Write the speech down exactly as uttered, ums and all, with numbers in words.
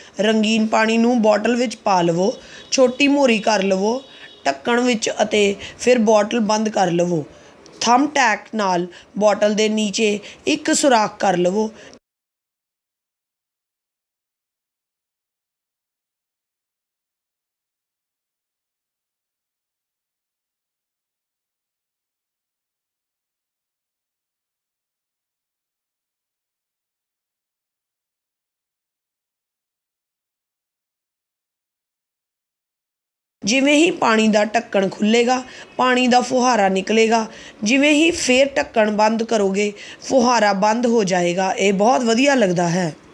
रंगीन पानी नूं बॉटल विच पा लवो, छोटी मोहरी कर लवो ढक्कण विच अते फिर बॉटल बंद कर लवो। थंब टैक नाल बॉटल दे नीचे एक सुराख कर लवो। जिवें ही पानी का ढक्कन खुलेगा पानी का फुहारा निकलेगा, जिवें ही फिर ढक्कन बंद करोगे फुहारा बंद हो जाएगा। ये बहुत वधिया लगता है।